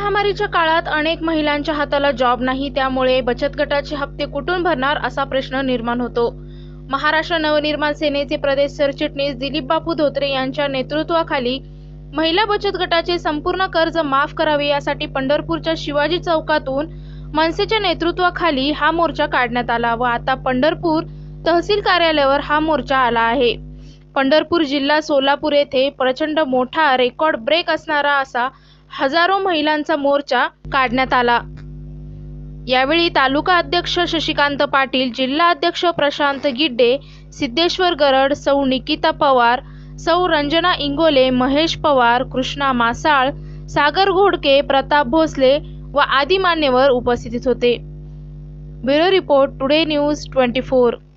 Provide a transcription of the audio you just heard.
महामारीच्या काळात अनेक महिलांच्या हाताला जॉब नाही, त्यामुळे बचत गटाचे हप्ते कुठून भरणार असा प्रश्न निर्माण होतो। महाराष्ट्र नवनिर्माण सेनेचे प्रदेश सरचिटणीस दिलीप बापू धोत्रे यांच्या नेतृत्वाखाली महिला बचत गटाचे संपूर्ण कर्ज माफ करावे यासाठी पंढरपूरच्या शिवाजी चौकातून मनसेच्या नेतृत्वाखाली हा मोर्चा काढण्यात आला व आता पंढरपूर तहसील कार्यालयावर हा मोर्चा आला आहे। पंढरपूर जिल्हा सोलापूर येथे प्रचंड मोठा रेकॉर्ड ब्रेक असणारा असा हजारो महिलांचा मोर्चा काढण्यात आला। यावेळी तालुका अध्यक्ष शशिकांत पाटील, जिल्हा अध्यक्ष प्रशांत गिड्डे, सिद्धेश्वर गरड, सौ निकिता पवार, सौ रंजना इंगोले, महेश पवार, कृष्णा मासाळ, सागर घोडके, प्रताप भोसले व आदी मान्यवर उपस्थित होते। Bureau report, today news 24।